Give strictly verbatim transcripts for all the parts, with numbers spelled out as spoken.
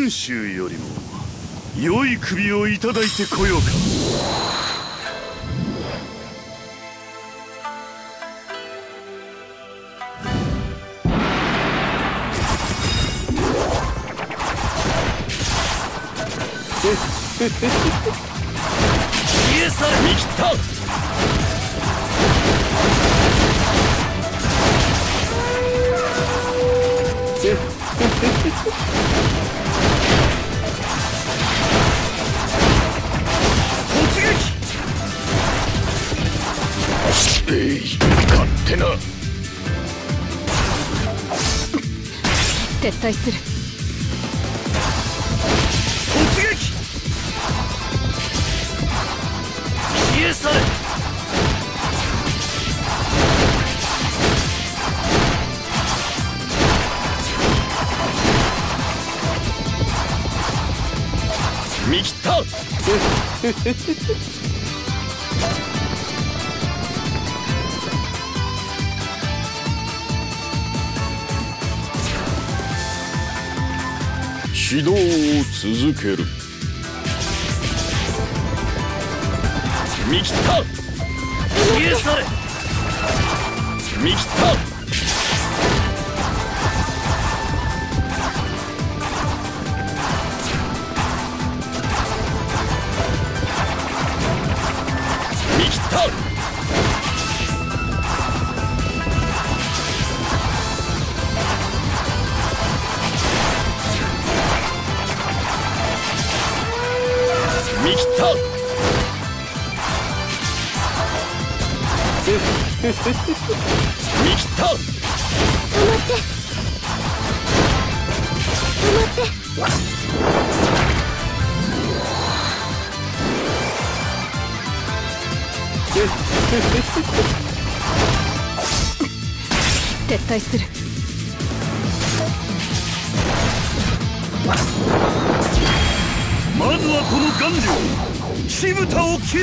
雲州よりも良い首をいただいてこようか。 イエスさ見切った。突撃。 えい、勝手な。 撤退する。 突撃。消え去れ。見切った。 指導を続ける。 見切った。消え去れ。見切った。見切った。見切った。見切った。 止まって止まって。撤退する。 まずはこの顔料火蓋を切る。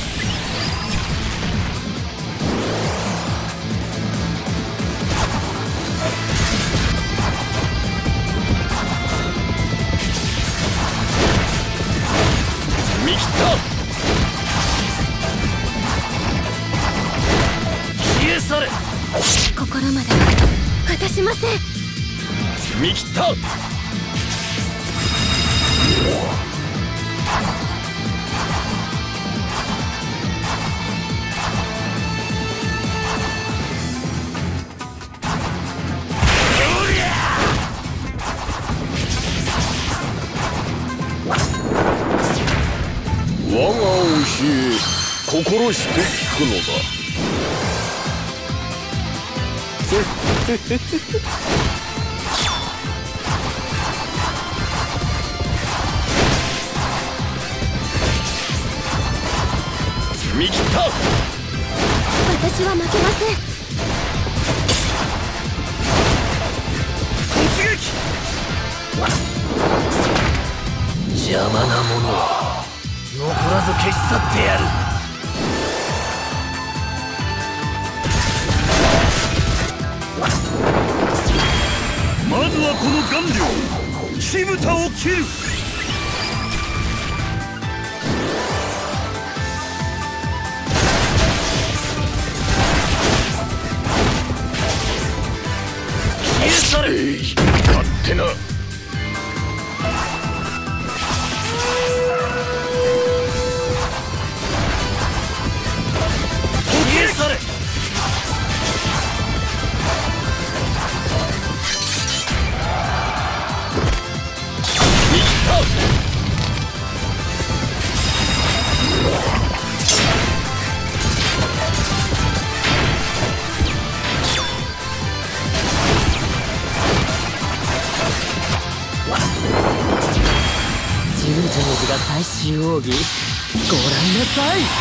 見切った。消え去れ。 心まで渡しません。 見切った。 我が教え心して聞くのだ。 見切った。 私は負けません。 突撃。邪魔なものは残らず消し去ってやる。 まずはこの顔料火蓋を切る。 消え去れ。 えい、勝手な。 消え去れ。見切った。 十条寺が最終奥義、ご覧なさい。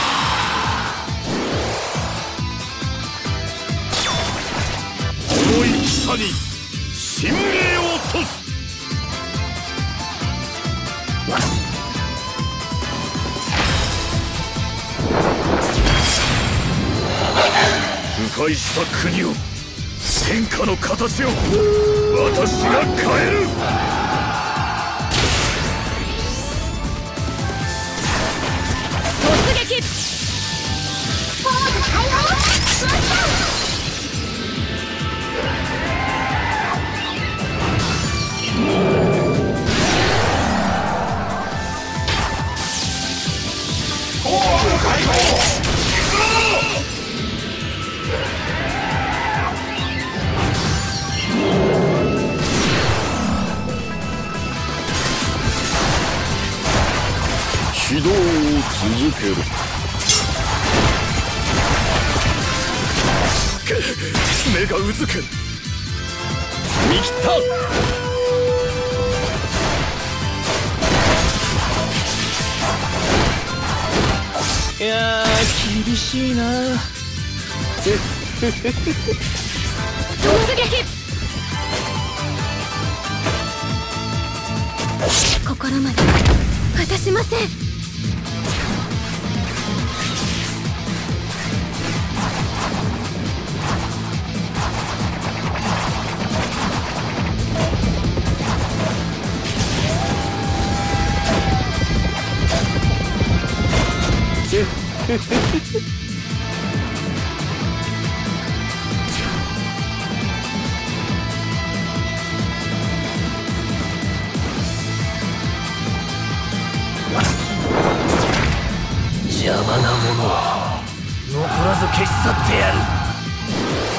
この戦に神明を賭す。腐敗した国を天下の形を私が変える。 撃。ポーズ対応。 指導を続ける。目がうずく。見切った。 いやー厳しいな。 突撃。心まで渡しません。 邪魔なものは残らず消し去ってやる。